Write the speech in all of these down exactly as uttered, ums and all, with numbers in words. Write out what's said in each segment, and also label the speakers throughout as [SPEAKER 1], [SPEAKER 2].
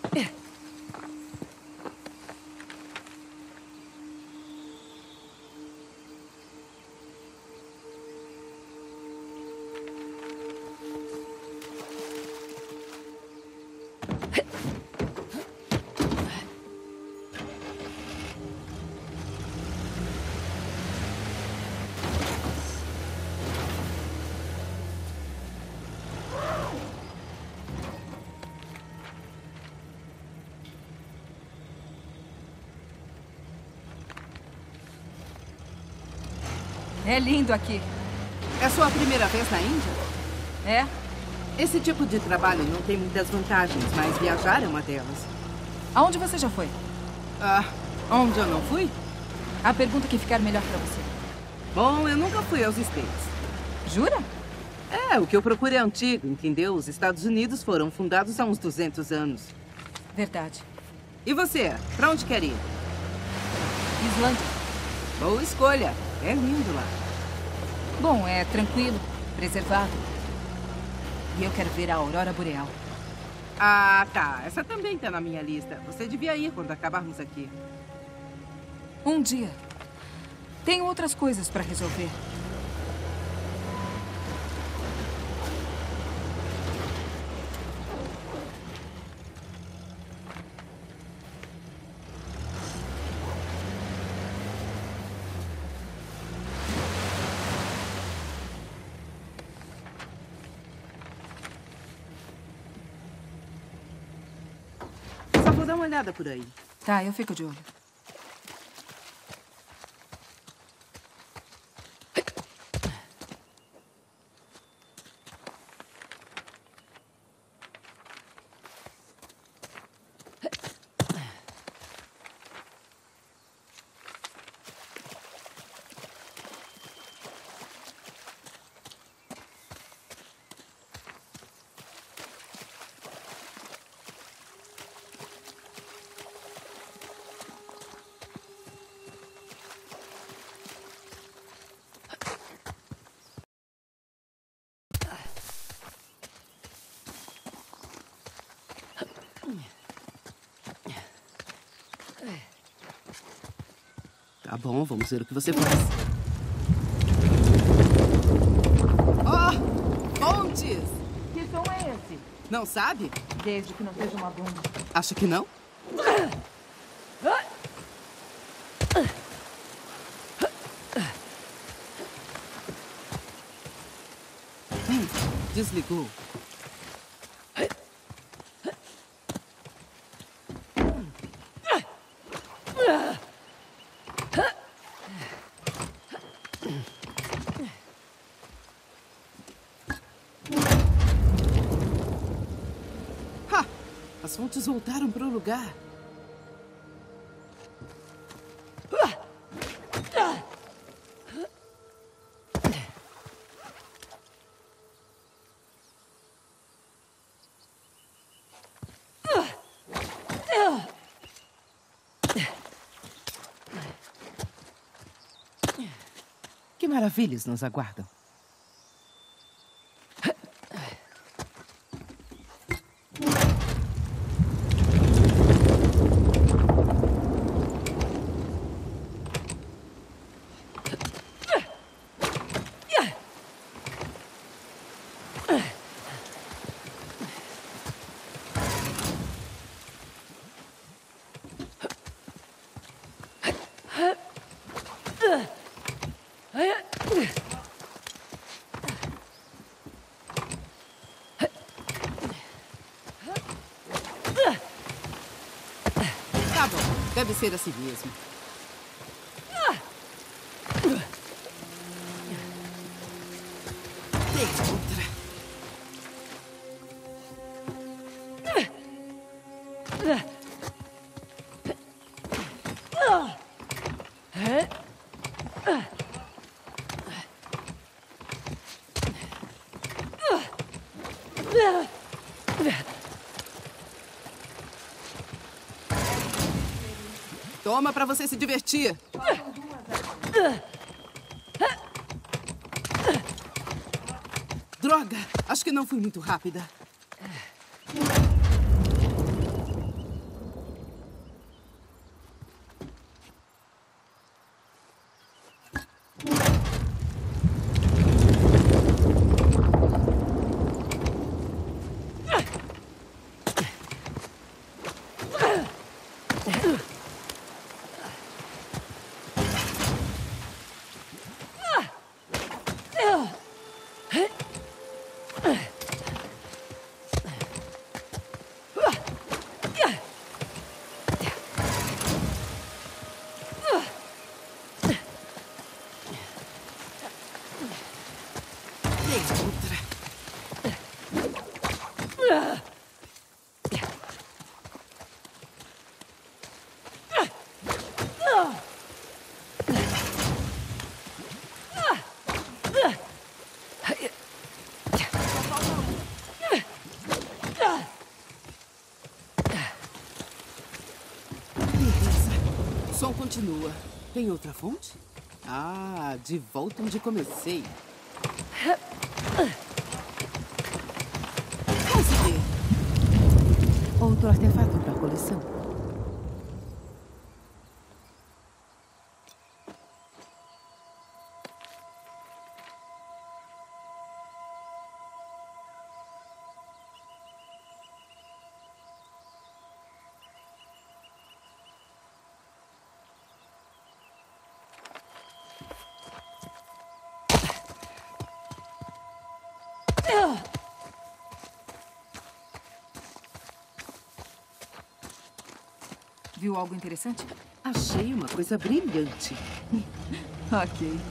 [SPEAKER 1] É lindo aqui.
[SPEAKER 2] É sua primeira vez na Índia?
[SPEAKER 1] É?
[SPEAKER 2] Esse tipo de trabalho não tem muitas vantagens, mas viajar é uma delas.
[SPEAKER 1] Aonde você já foi?
[SPEAKER 2] Ah, onde eu não fui?
[SPEAKER 1] A pergunta que ficar melhor pra você.
[SPEAKER 2] Bom, eu nunca fui aos States.
[SPEAKER 1] Jura?
[SPEAKER 2] É, o que eu procuro é antigo, entendeu? Os Estados Unidos foram fundados há uns duzentos anos.
[SPEAKER 1] Verdade.
[SPEAKER 2] E você? Pra onde quer ir?
[SPEAKER 1] Islândia.
[SPEAKER 2] Boa escolha. É lindo lá.
[SPEAKER 1] Bom, é tranquilo, preservado. E eu quero ver a aurora boreal.
[SPEAKER 2] Ah, tá. Essa também tá na minha lista. Você devia ir quando acabarmos aqui.
[SPEAKER 1] Um dia. Tenho outras coisas pra resolver.
[SPEAKER 2] Só vou dar uma olhada por aí.
[SPEAKER 1] Tá, eu fico de olho.
[SPEAKER 2] Tá bom, vamos ver o que você faz. Oh! Pontes!
[SPEAKER 1] Que som é esse?
[SPEAKER 2] Não sabe?
[SPEAKER 1] Desde que não seja uma bomba.
[SPEAKER 2] Acha que não? Hum, desligou. Ha! As fontes voltaram para o lugar. Que maravilhas nos aguardam. Tá bom, deve ser assim mesmo. Tem outra. Toma pra você se divertir. Droga, acho que não fui muito rápida.
[SPEAKER 3] O som continua. Tem outra fonte? Ah, de volta onde comecei. Consegui. Outro artefato para a coleção.
[SPEAKER 1] Viu algo interessante?
[SPEAKER 2] Achei uma coisa brilhante.
[SPEAKER 1] Ok.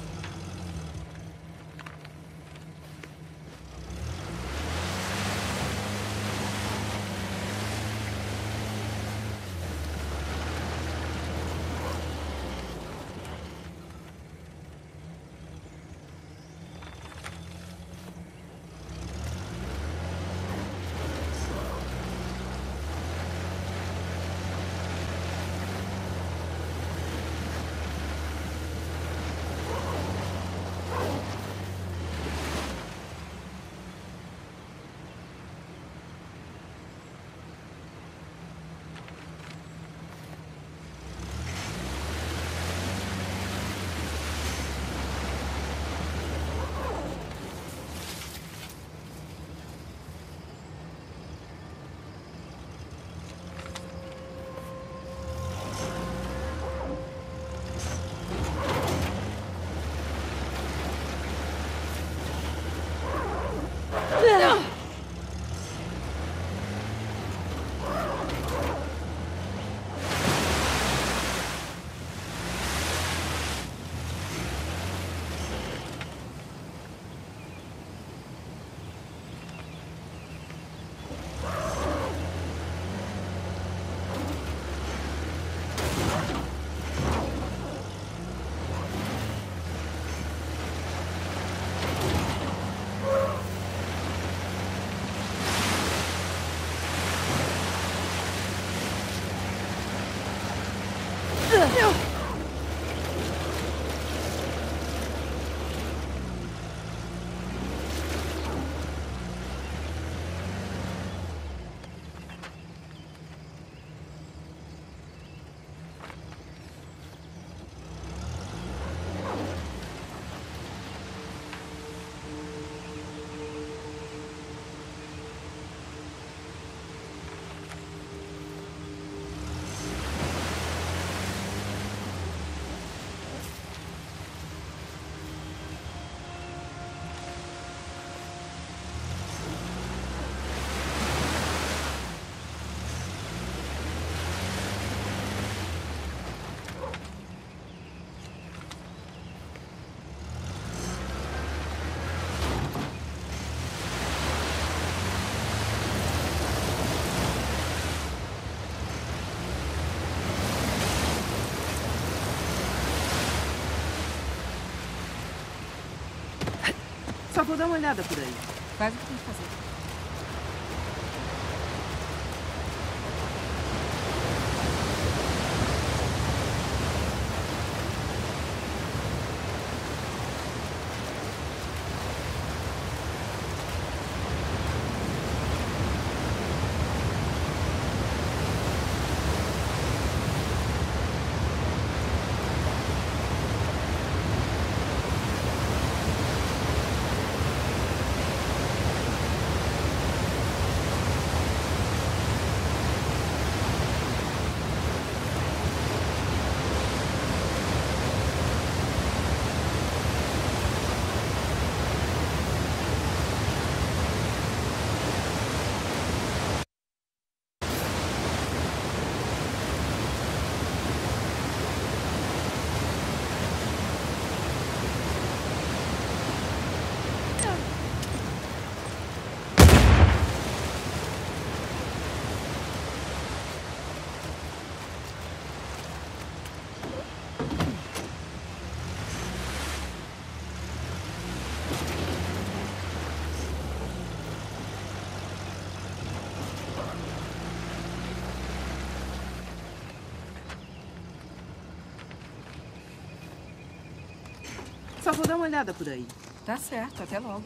[SPEAKER 2] Só vou dar uma olhada por aí.
[SPEAKER 1] Faz o que tem que fazer.
[SPEAKER 2] Só vou dar uma olhada por aí.
[SPEAKER 1] Tá certo, até logo.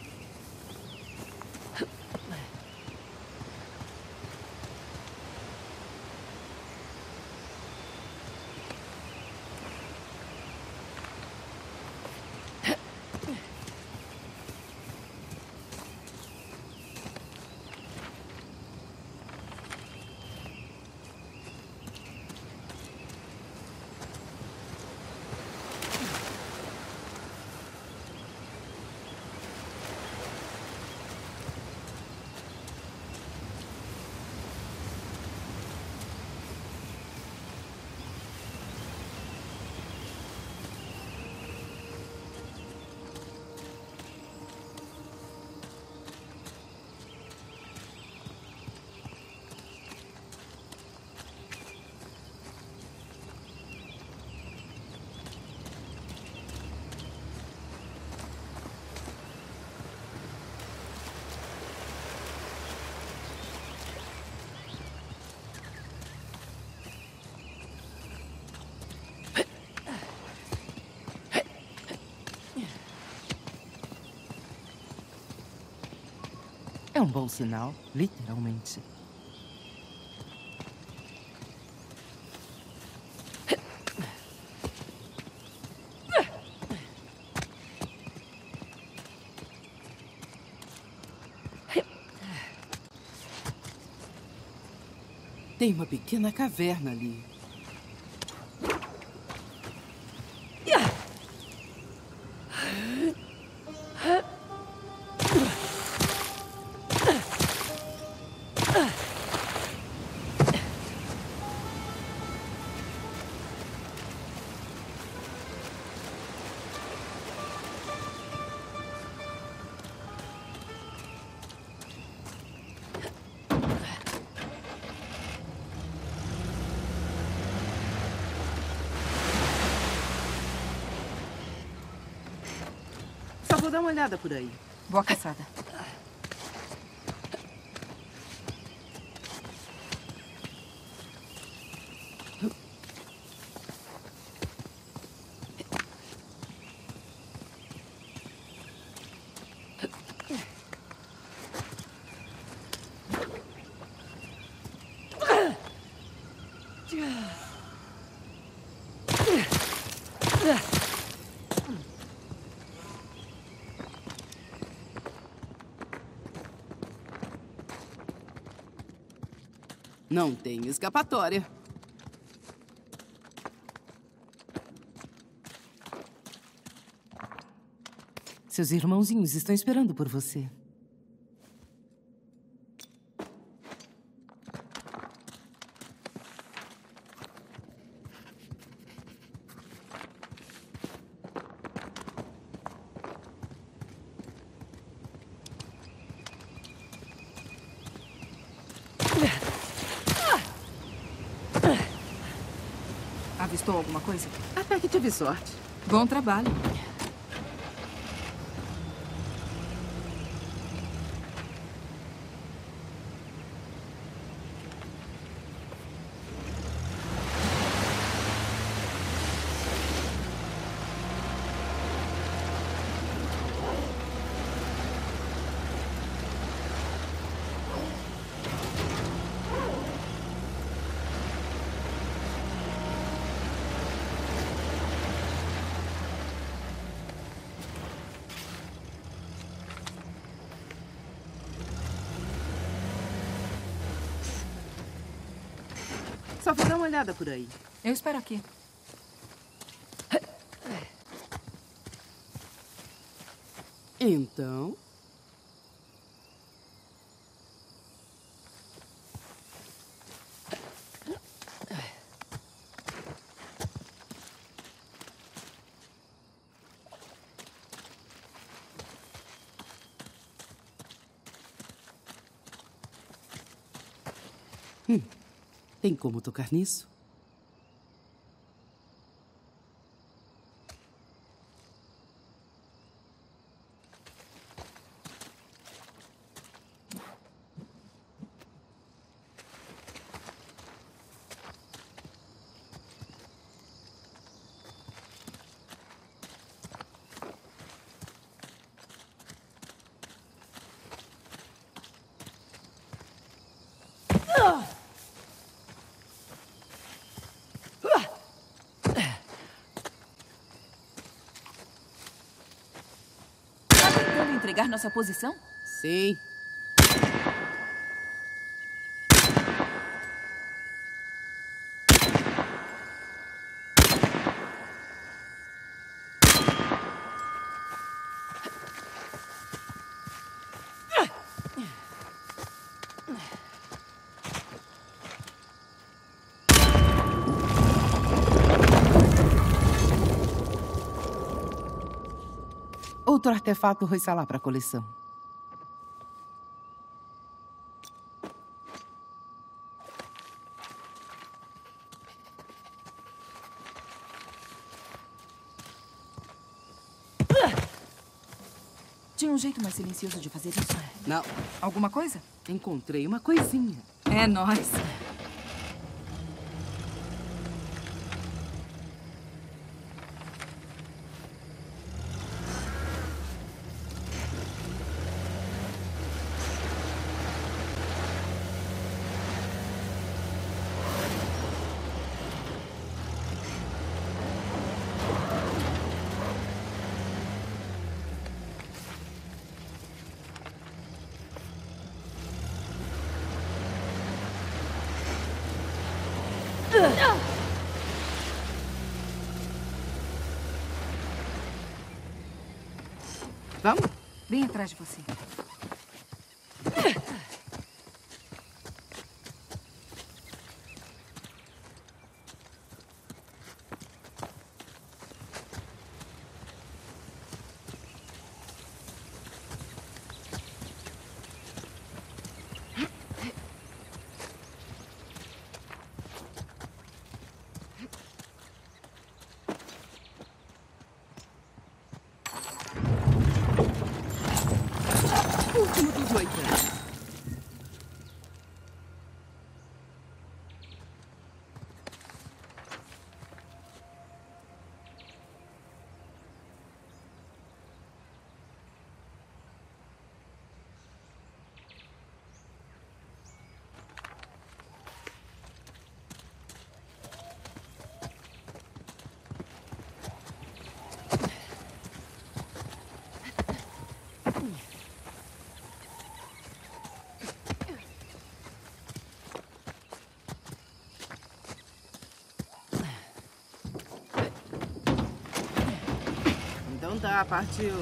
[SPEAKER 2] É um bom sinal, literalmente.
[SPEAKER 3] Tem uma pequena caverna ali.
[SPEAKER 2] Só vou dar uma olhada por aí.
[SPEAKER 1] Boa caçada.
[SPEAKER 3] Não tem escapatória.
[SPEAKER 2] Seus irmãozinhos estão esperando por você.
[SPEAKER 1] Avistou alguma coisa?
[SPEAKER 2] Até que tive sorte.
[SPEAKER 1] Bom trabalho.
[SPEAKER 2] Só vou dar uma olhada por aí.
[SPEAKER 1] Eu espero aqui.
[SPEAKER 3] Então... Hum, tem como tocar nisso?
[SPEAKER 1] entregar nossa posição?
[SPEAKER 3] Sim. Outro artefato Roissalá para a coleção.
[SPEAKER 1] Tinha um jeito mais silencioso de fazer isso?
[SPEAKER 3] Não,
[SPEAKER 1] Alguma coisa?
[SPEAKER 3] encontrei uma coisinha.
[SPEAKER 1] É nóis.
[SPEAKER 3] Vamos?
[SPEAKER 1] Bem atrás de você.
[SPEAKER 3] Último dos oito. Então tá, partiu.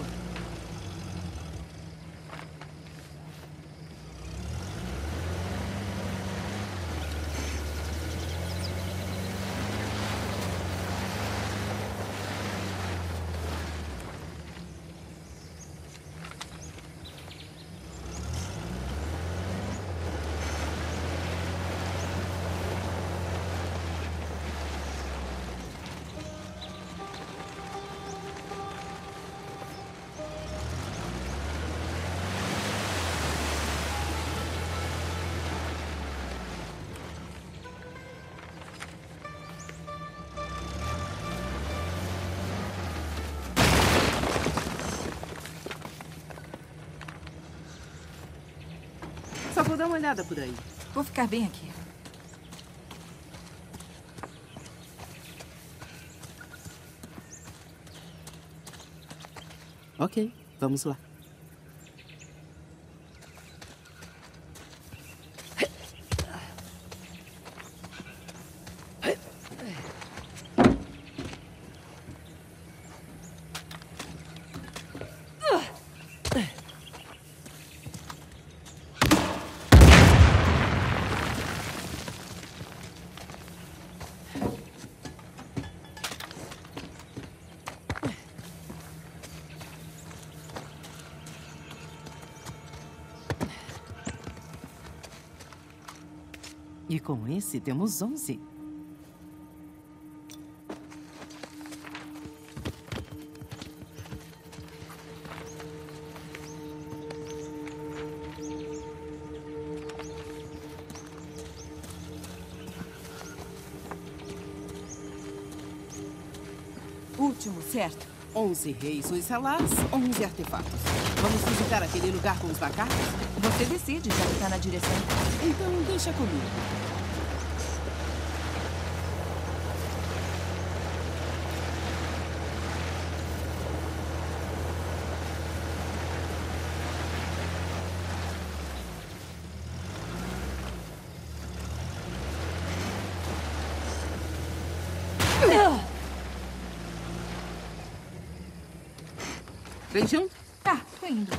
[SPEAKER 3] Só vou dar uma olhada por aí.
[SPEAKER 1] Vou ficar bem aqui.
[SPEAKER 3] Ok, vamos lá. E com esse temos onze.
[SPEAKER 1] Último, certo?
[SPEAKER 3] Onze reis Roissalás, onze artefatos. Vamos visitar aquele lugar com os macacos?
[SPEAKER 1] Você decide, já que tá na direção.
[SPEAKER 3] Então deixa comigo.
[SPEAKER 2] Vem junto?
[SPEAKER 1] Tá, tô indo.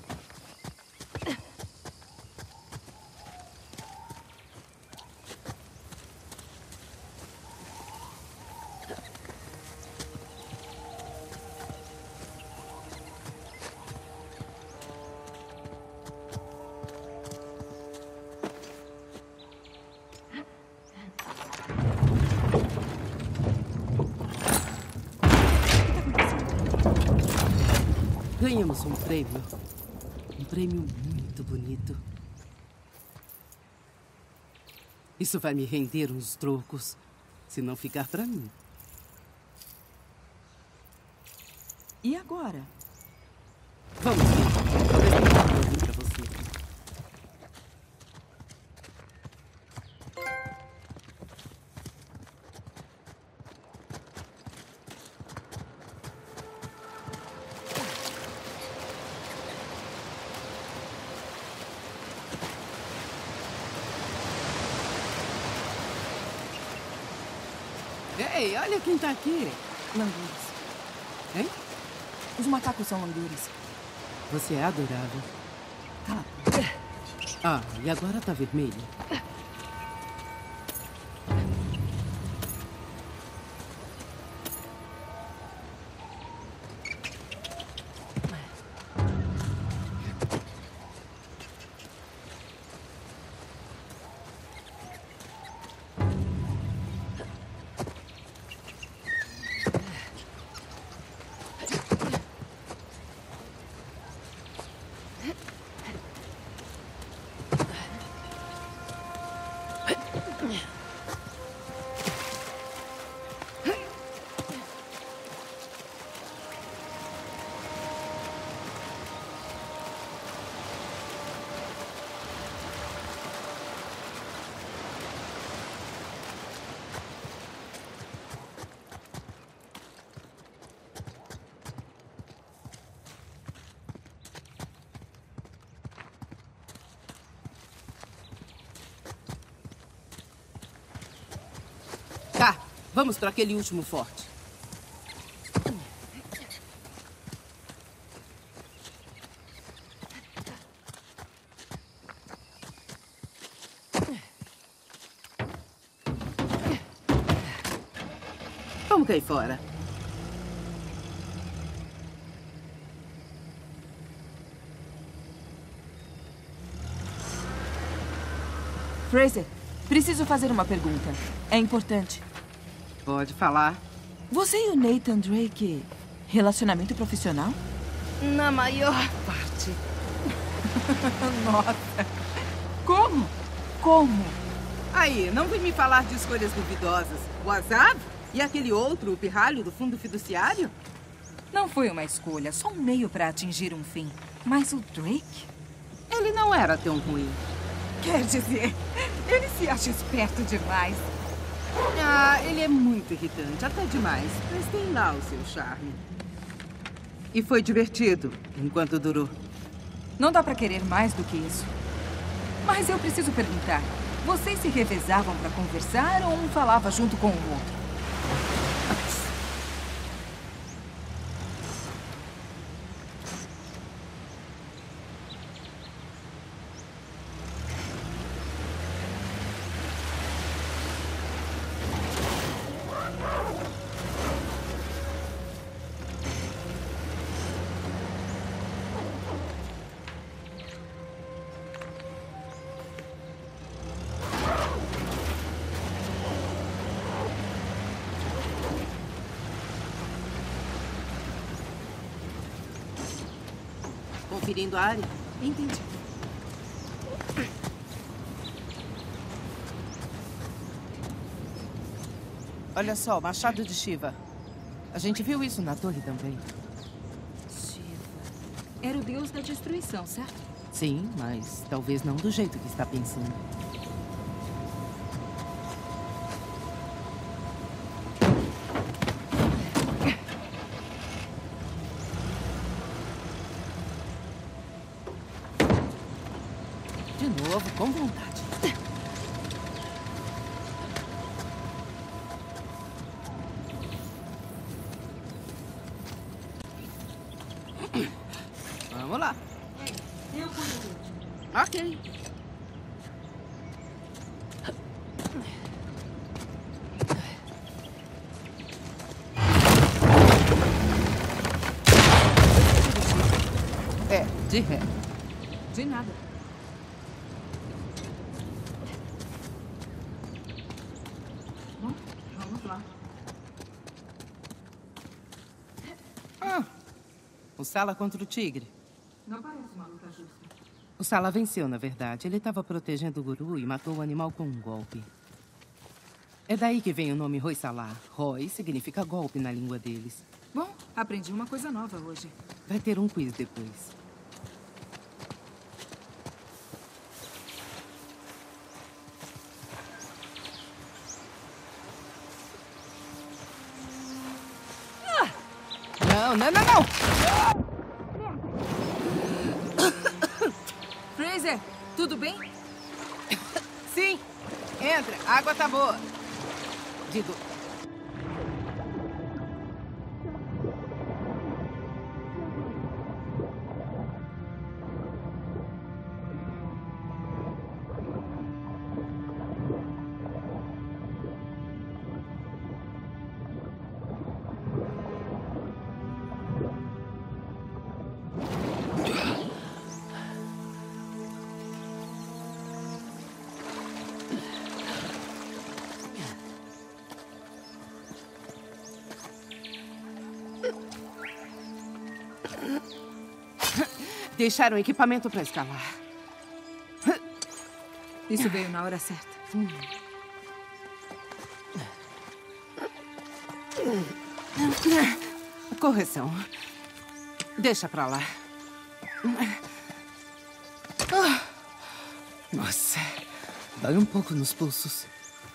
[SPEAKER 3] Ganhamos um prêmio. Um prêmio muito bonito. Isso vai me render uns trocos, se não ficar pra mim.
[SPEAKER 4] E agora?
[SPEAKER 3] Vamos, filho. Talvez tenha algo aqui pra você. Ei, olha quem tá aqui.
[SPEAKER 4] Langures.
[SPEAKER 3] Hein?
[SPEAKER 4] Os macacos são langures.
[SPEAKER 3] Você é adorável.
[SPEAKER 4] Cala a boca.
[SPEAKER 3] Ah, e agora tá vermelho. Tá, vamos para aquele último forte.
[SPEAKER 2] Vamos cair fora.
[SPEAKER 4] Fraser, preciso fazer uma pergunta. É importante.
[SPEAKER 2] Pode falar.
[SPEAKER 4] Você e o Nathan Drake, relacionamento profissional?
[SPEAKER 2] Na maior parte.
[SPEAKER 4] Nossa. Como? Como?
[SPEAKER 2] Aí, não vem me falar de escolhas duvidosas. O Azab? E aquele outro, o pirralho do fundo fiduciário?
[SPEAKER 1] Não foi uma escolha, só um meio para atingir um fim. Mas o Drake?
[SPEAKER 2] Ele não era tão ruim.
[SPEAKER 1] Quer dizer, ele se acha esperto demais.
[SPEAKER 2] Ah, ele é muito irritante, até demais. Mas tem lá o seu charme. E foi divertido, enquanto durou.
[SPEAKER 1] Não dá para querer mais do que isso. Mas eu preciso perguntar. Vocês se revezavam para conversar ou um falava junto com o outro?
[SPEAKER 2] Conferindo a área?
[SPEAKER 4] Entendi. Olha só, Machado de Shiva. A gente viu isso na torre também.
[SPEAKER 1] Shiva. Era o deus da destruição, certo?
[SPEAKER 3] Sim, mas talvez não do jeito que está pensando. De novo, com vontade. Ok.
[SPEAKER 2] É, de ré.
[SPEAKER 1] De nada. Bom, vamos lá.
[SPEAKER 2] Ah, o Sala contra o tigre.
[SPEAKER 1] Não parece uma luta justa.
[SPEAKER 2] O Sala venceu, na verdade. Ele estava protegendo o guru e matou o animal com um golpe. É daí que vem o nome Hoysala. Hoy significa golpe na língua deles.
[SPEAKER 1] Bom, aprendi uma coisa nova hoje.
[SPEAKER 2] Vai ter um quiz depois. Não, não, não, não!
[SPEAKER 1] Fraser, tudo bem?
[SPEAKER 2] Sim! Entra, a água tá boa. Digo... Deixaram o equipamento para escalar.
[SPEAKER 1] Isso veio na hora certa.
[SPEAKER 2] Hum. Correção. Deixa pra lá. Nossa, dói um pouco nos pulsos.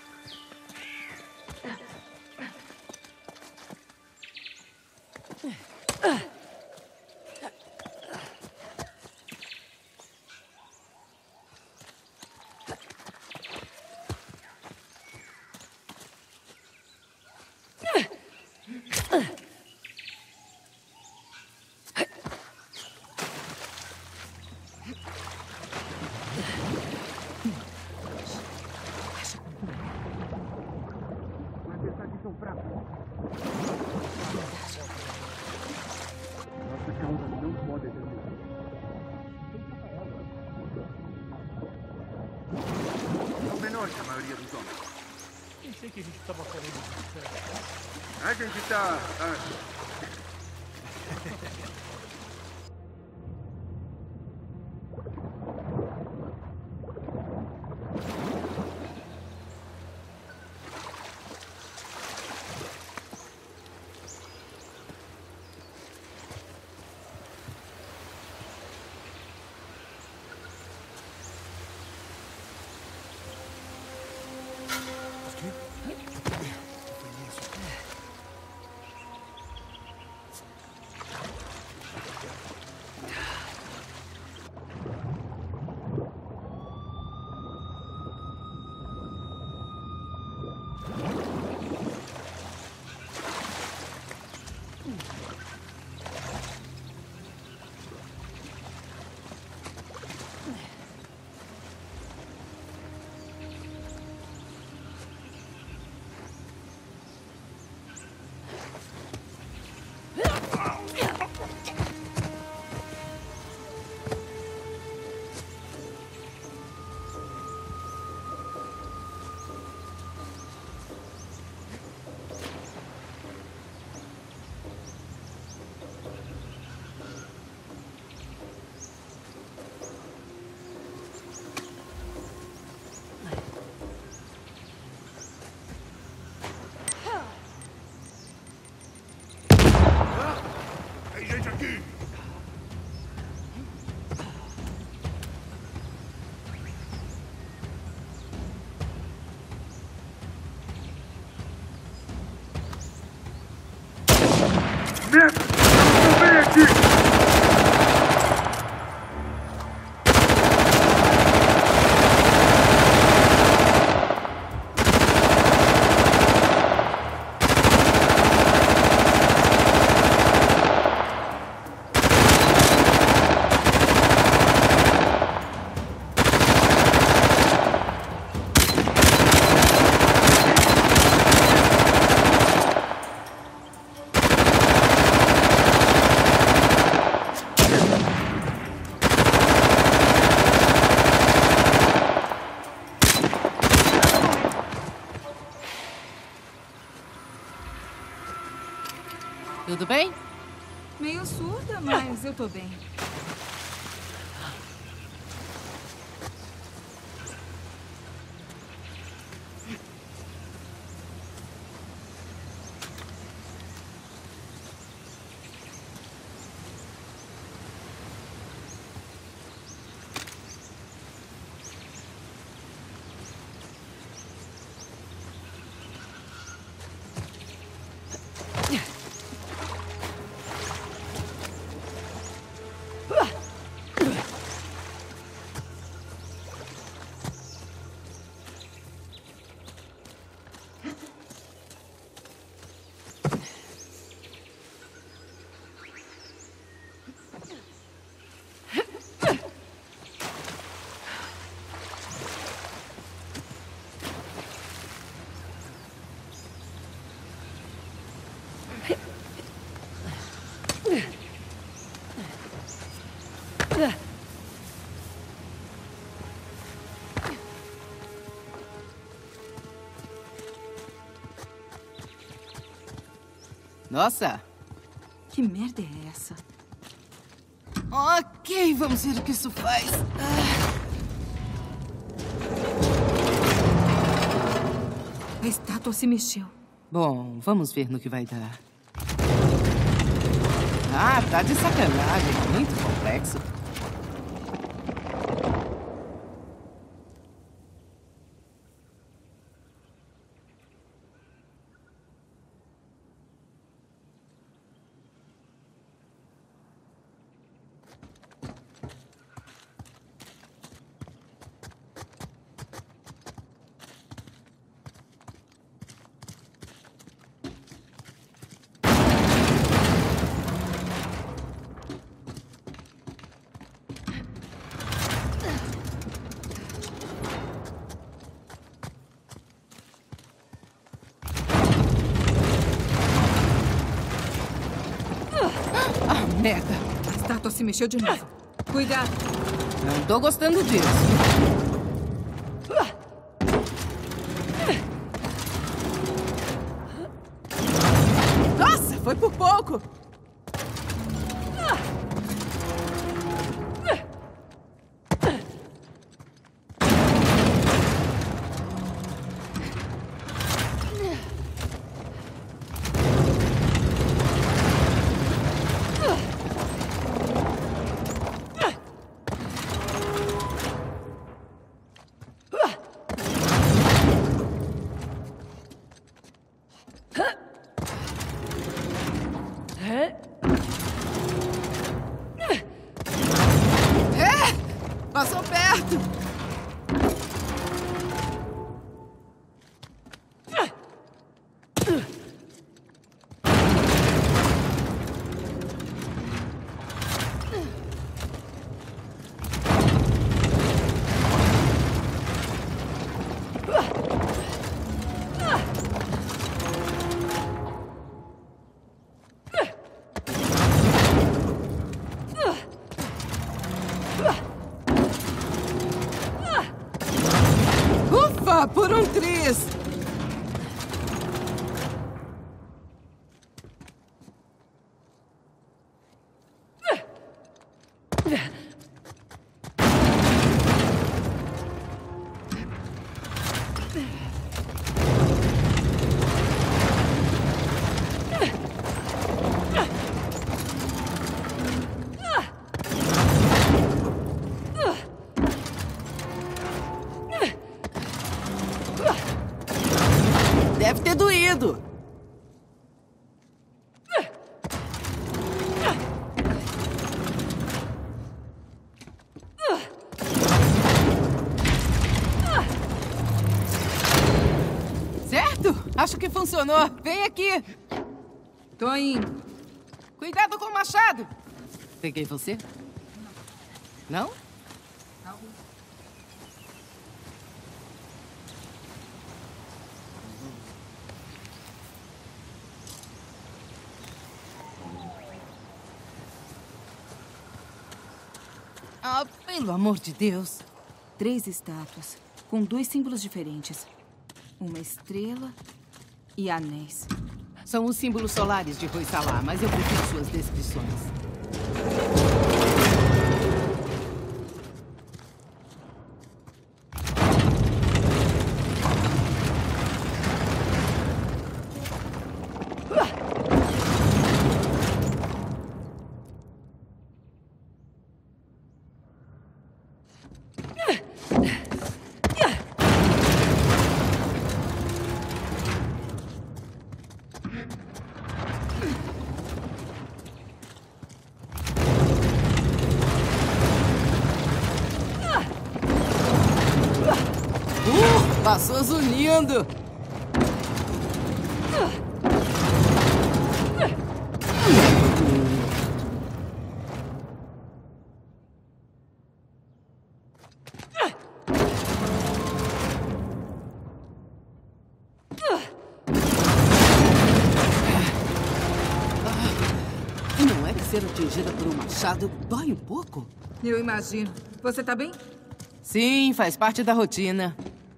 [SPEAKER 5] São menores que a maioria dos homens.
[SPEAKER 6] Pensei que a gente estava falando disso.
[SPEAKER 5] A gente tá... Ah... Merda! Eu venho aqui!
[SPEAKER 2] Tudo bem?
[SPEAKER 1] Meio surda, mas eu tô bem.
[SPEAKER 3] Nossa!
[SPEAKER 1] Que merda é essa?
[SPEAKER 3] Ok, vamos ver o que isso faz.
[SPEAKER 1] A estátua se mexeu.
[SPEAKER 2] Bom, vamos ver no que vai dar.
[SPEAKER 3] Ah, tá de sacanagem. Muito complexo.
[SPEAKER 2] Merda.
[SPEAKER 1] A estátua se mexeu de novo. Cuidado.
[SPEAKER 2] Não tô gostando disso.
[SPEAKER 3] Nossa, foi por pouco. Passou perto! Por um triz! Deve ter doído. Certo? Acho que funcionou. Vem aqui.
[SPEAKER 1] Tô indo.
[SPEAKER 3] Cuidado com o machado.
[SPEAKER 2] Peguei você? Não?
[SPEAKER 3] Ah, pelo amor de Deus.
[SPEAKER 1] Três estátuas, com dois símbolos diferentes. Uma estrela e anéis.
[SPEAKER 2] São os símbolos solares de Hoysala, mas eu prefiro suas descrições.
[SPEAKER 3] Passou zunindo! Não é que ser atingida por um machado dói um pouco?
[SPEAKER 1] Eu imagino. Você tá bem?
[SPEAKER 2] Sim, faz parte da rotina.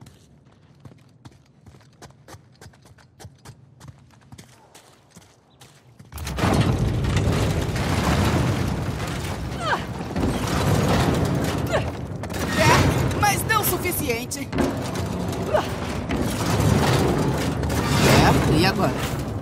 [SPEAKER 3] Suficiente. É, e agora?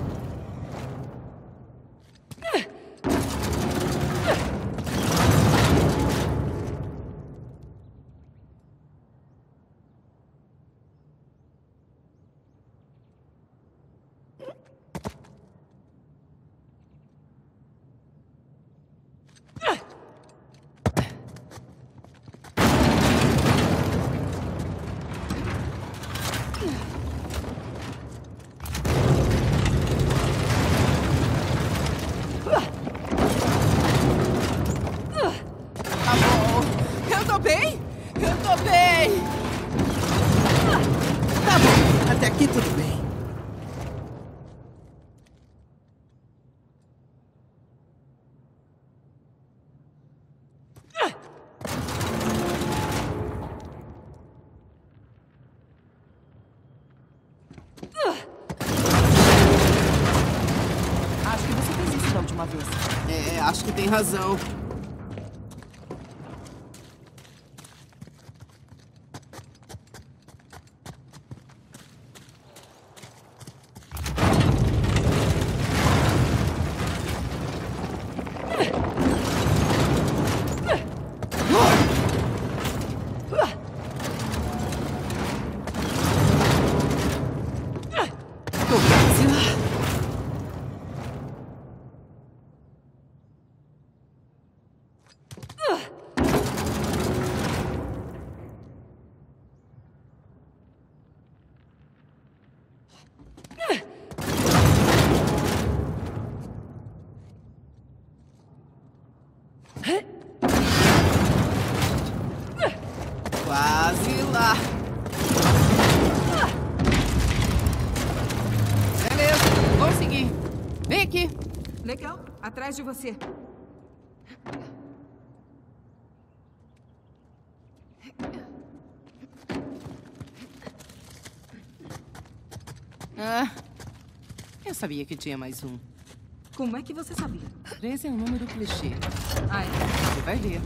[SPEAKER 4] Acho que você fez isso da última vez.
[SPEAKER 3] É, acho que tem razão. Quase lá.
[SPEAKER 2] Beleza, consegui. Vem aqui.
[SPEAKER 1] Legal. Atrás de você.
[SPEAKER 2] Ah, eu sabia que tinha mais um.
[SPEAKER 1] Como é que você sabia?
[SPEAKER 2] treze é um número clichê.
[SPEAKER 1] Ah, é.
[SPEAKER 2] Você vai ver.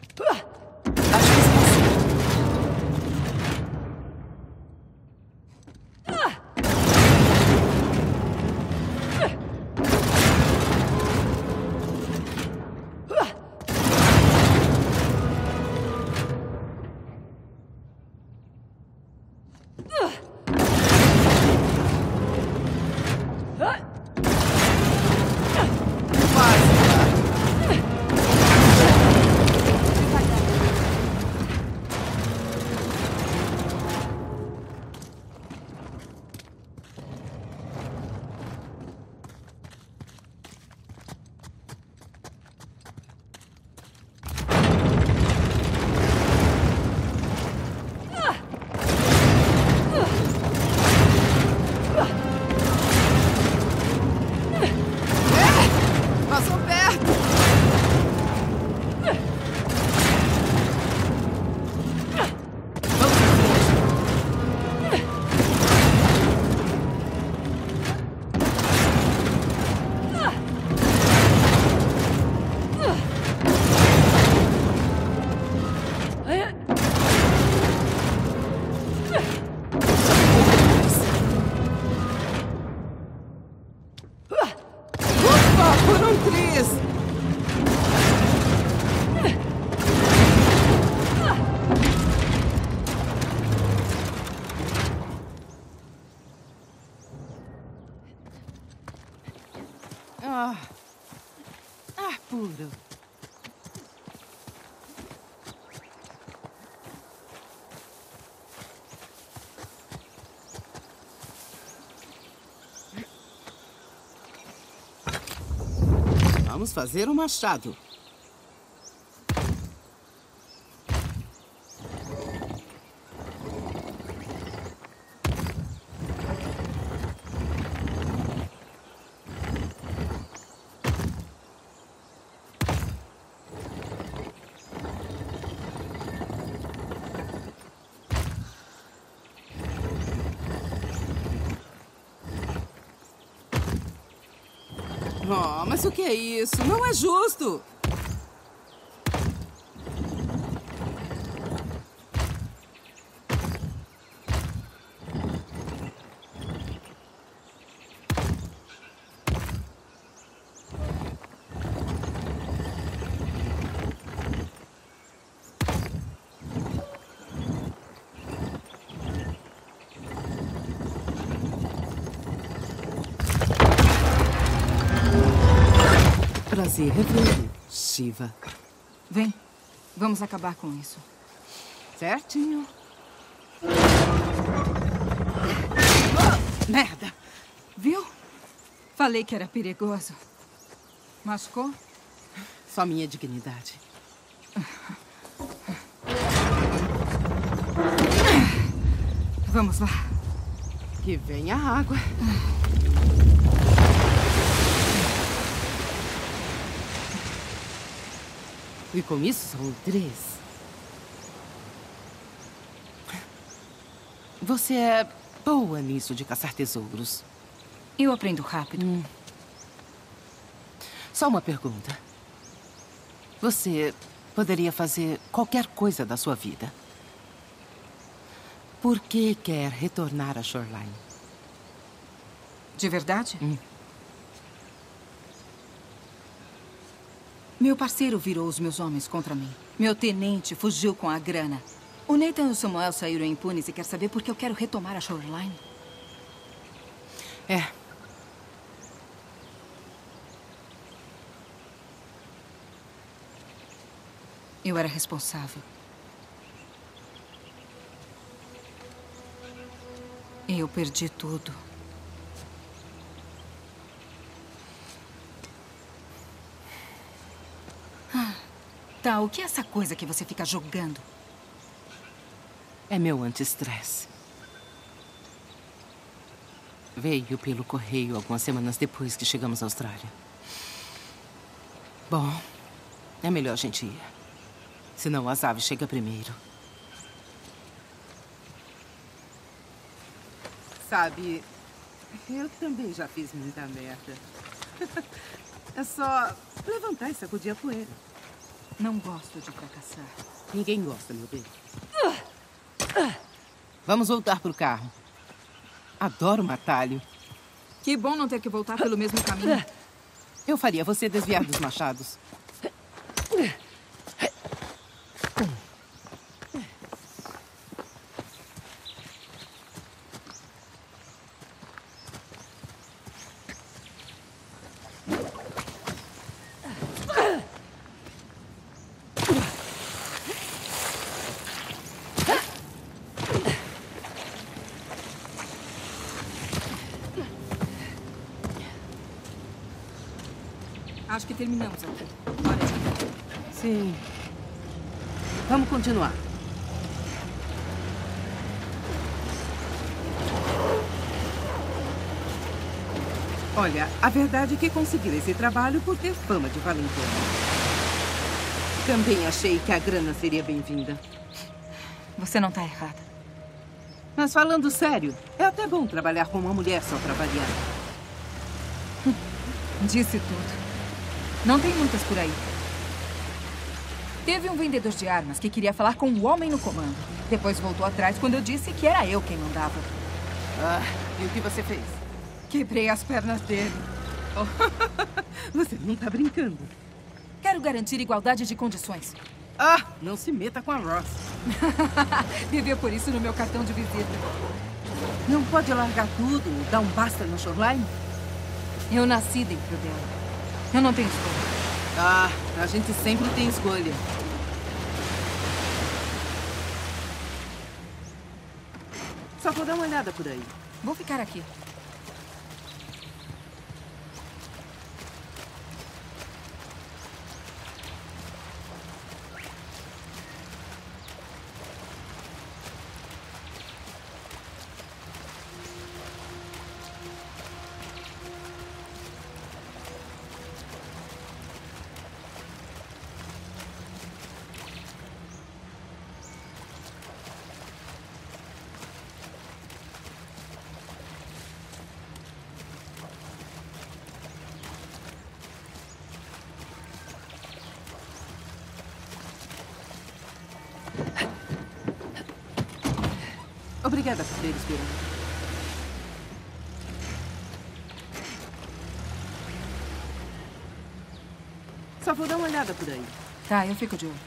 [SPEAKER 2] Ah, ar puro.
[SPEAKER 3] Vamos fazer um machado. Oh, mas o que é isso? Não é justo! Prazer revê-lo, Shiva.
[SPEAKER 1] Vem, vamos acabar com isso.
[SPEAKER 2] Certinho. Oh, merda!
[SPEAKER 1] Viu? Falei que era perigoso. Machucou?
[SPEAKER 2] Só minha dignidade.
[SPEAKER 1] Vamos lá.
[SPEAKER 2] Que venha a água. E com isso são três. Você é boa nisso de caçar tesouros.
[SPEAKER 1] Eu aprendo rápido.
[SPEAKER 2] Hum. Só uma pergunta. Você poderia fazer qualquer coisa da sua vida. Por que quer retornar a Shoreline?
[SPEAKER 1] De verdade?
[SPEAKER 2] Hum.
[SPEAKER 1] Meu parceiro virou os meus homens contra mim. Meu tenente fugiu com a grana. O Nathan e o Samuel saíram impunes e quer saber por que eu quero retomar a Shoreline?
[SPEAKER 2] É.
[SPEAKER 1] Eu era responsável. E eu perdi tudo. Ah, tá, o que é essa coisa que você fica jogando?
[SPEAKER 2] É meu anti-estresse. Veio pelo correio algumas semanas depois que chegamos à Austrália. Bom, é melhor a gente ir. Senão as aves chegam primeiro. Sabe, eu também já fiz muita merda. É só levantar e sacudir a poeira.
[SPEAKER 1] Não gosto de fracassar.
[SPEAKER 2] Ninguém gosta, meu bem. Vamos voltar pro carro. Adoro um atalho.
[SPEAKER 1] Que bom não ter que voltar pelo mesmo caminho.
[SPEAKER 2] Eu faria você desviar dos machados.
[SPEAKER 1] Acho que terminamos aqui. Hora de ir.
[SPEAKER 2] Sim. Vamos continuar. Olha, a verdade é que consegui esse trabalho por ter fama de valentona. Também achei que a grana seria bem-vinda.
[SPEAKER 1] Você não tá errada.
[SPEAKER 2] Mas falando sério, é até bom trabalhar com uma mulher só pra variar.
[SPEAKER 1] Disse tudo. Não tem muitas por aí. Teve um vendedor de armas que queria falar com o homem no comando. Depois voltou atrás quando eu disse que era eu quem mandava.
[SPEAKER 2] Ah, e o que você fez?
[SPEAKER 1] Quebrei as pernas dele.
[SPEAKER 2] Você não tá brincando.
[SPEAKER 1] Quero garantir igualdade de condições.
[SPEAKER 2] Ah, não se meta com a Ross.
[SPEAKER 1] Devia por isso no meu cartão de visita.
[SPEAKER 2] Não pode largar tudo, dar um basta no Shoreline?
[SPEAKER 1] Eu nasci dentro dela. Eu não tenho escolha.
[SPEAKER 2] Ah, a gente sempre tem escolha. Só vou dar uma olhada por aí.
[SPEAKER 1] Vou ficar aqui.
[SPEAKER 2] Obrigada por ter esperado. Só vou dar uma olhada por aí.
[SPEAKER 1] Tá, eu fico de olho.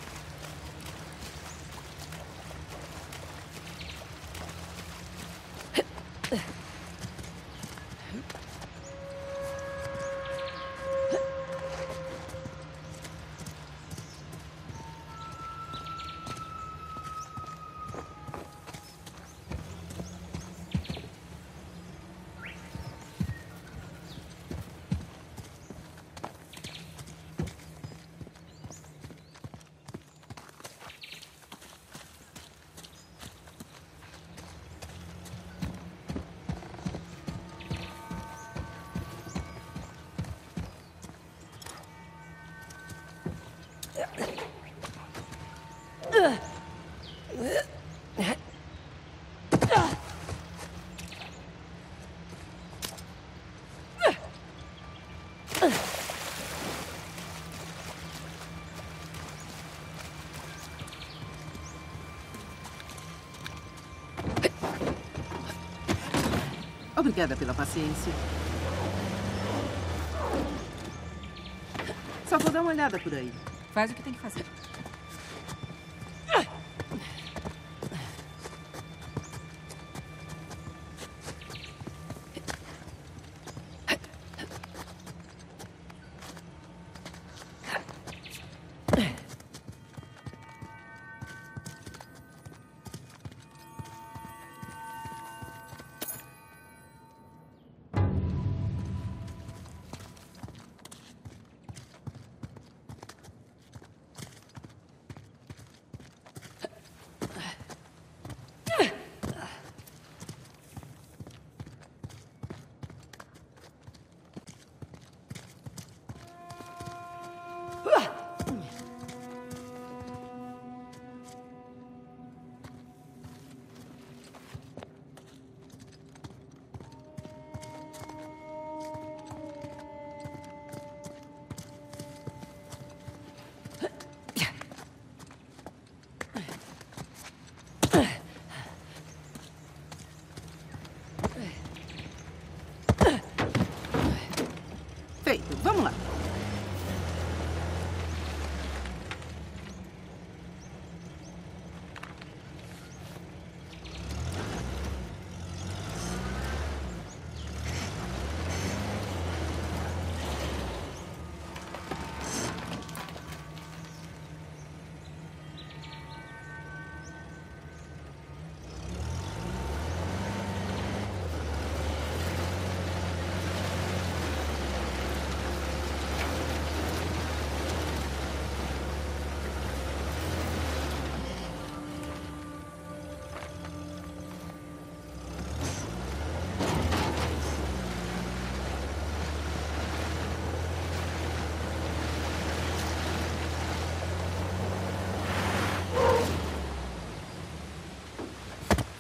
[SPEAKER 2] Obrigada pela paciência. Só vou dar uma olhada por aí.
[SPEAKER 1] Faz o que tem que fazer.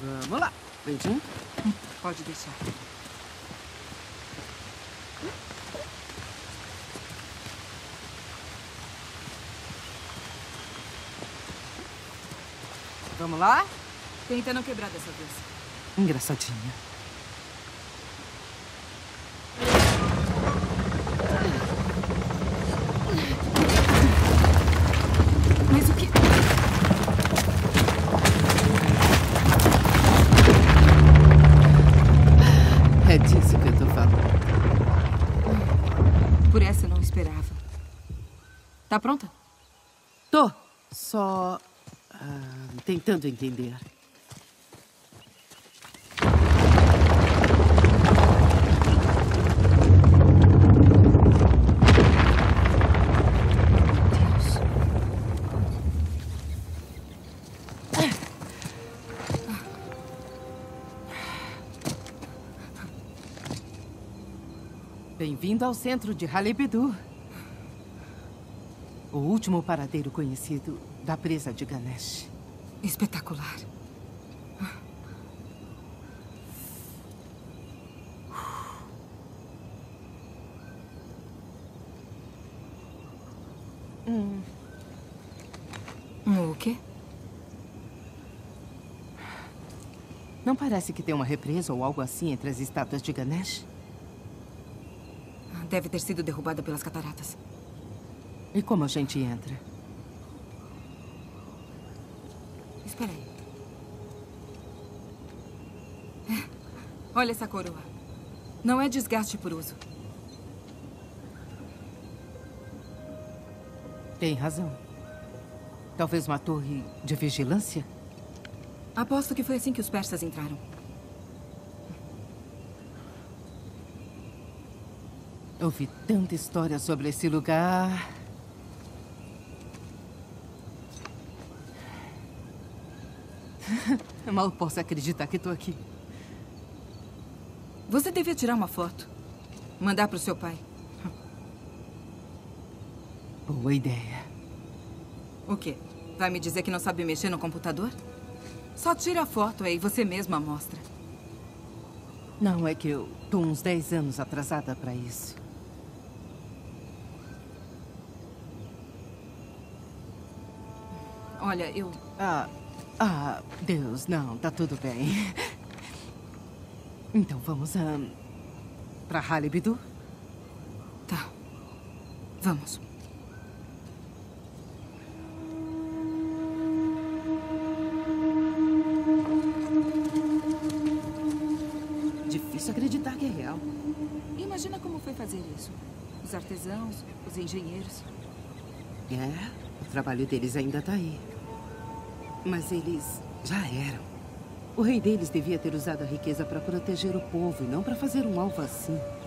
[SPEAKER 3] Vamos lá. Vem junto.
[SPEAKER 1] Pode deixar.
[SPEAKER 4] Vamos lá?
[SPEAKER 1] Tenta não quebrar dessa vez.
[SPEAKER 2] Engraçadinha.
[SPEAKER 1] Mas o que...
[SPEAKER 2] É disso que eu tô falando.
[SPEAKER 1] Por essa eu não esperava. Tá pronta?
[SPEAKER 2] Tô. Só... ah, tentando entender. Bem-vindo ao centro de Halebidu. O último paradeiro conhecido da presa de Ganesh.
[SPEAKER 1] Espetacular.
[SPEAKER 2] Hum.
[SPEAKER 1] O quê?
[SPEAKER 2] Não parece que tem uma represa ou algo assim entre as estátuas de Ganesh?
[SPEAKER 1] Deve ter sido derrubada pelas cataratas.
[SPEAKER 2] E como a gente entra?
[SPEAKER 1] Espera aí. É. Olha essa coroa. Não é desgaste por uso.
[SPEAKER 2] Tem razão. Talvez uma torre de vigilância?
[SPEAKER 1] Aposto que foi assim que os persas entraram.
[SPEAKER 2] Eu ouvi tanta história sobre esse lugar. Mal posso acreditar que estou aqui.
[SPEAKER 1] Você devia tirar uma foto. Mandar para o seu pai.
[SPEAKER 2] Boa ideia.
[SPEAKER 1] O quê? Vai me dizer que não sabe mexer no computador? Só tira a foto aí, você mesma mostra.
[SPEAKER 2] Não, é que eu tô uns dez anos atrasada para isso.
[SPEAKER 1] Olha, eu...
[SPEAKER 2] Ah, ah, Deus, não, tá tudo bem. Então vamos a... pra Halebidu?
[SPEAKER 1] Tá. Vamos.
[SPEAKER 2] Difícil acreditar que é real.
[SPEAKER 1] Imagina como foi fazer isso. Os artesãos, os engenheiros.
[SPEAKER 2] É, o trabalho deles ainda tá aí. Mas eles já eram. O rei deles devia ter usado a riqueza para proteger o povo e não para fazer um alvo assim.